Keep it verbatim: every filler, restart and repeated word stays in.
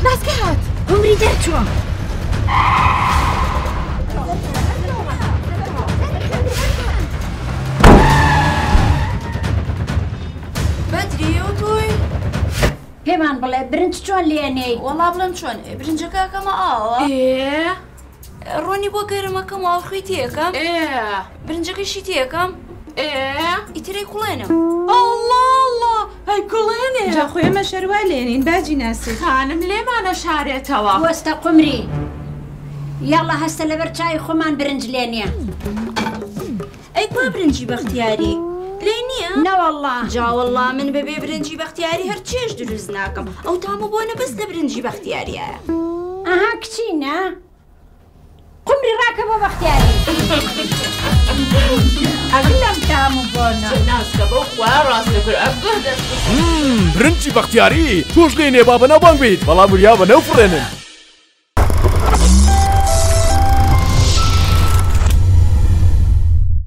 ناسکە هات عمری دەرچووە بەدری و تۆی پێمان بڵێ برنج چۆن لێنەی وەڵا بڵێم چۆن برنجەکەکەمە ئاوە ئێ ڕۆنی بۆ گەرمەکەم و ئاوخی تێکەم ئێ برنجەکەشی تێکەم ئێ ئیترەی کوڵێنم ئەڵڵا ئەڵڵا هەی کوڵێنێ جا خۆیمە شەروە لێنین باجی ناسی خانم لێمانە شارێتەوە وەستە قمری یاڵە هەستە لەبەر چای خۆمان برنج لێنێ ئەی با برنجی بەختیاری لێ نییە؟ نەوەڵڵا جاوەڵڵا من بەبێ برنجی بەختیاری هەر چێش دروست ناکەم ئەو تامە بۆ نەبەست لە برنجی بەختیاریە ئەها کچینە قمری ڕاکە بۆ بەختیاری ئەگلم تام و بۆنە ناسکە بەو خوا ڕاستەکر برنجی بەختیاری توش لێنێ با بەناو بانگ بیت بەڵام وریا بە نەو فڕێنن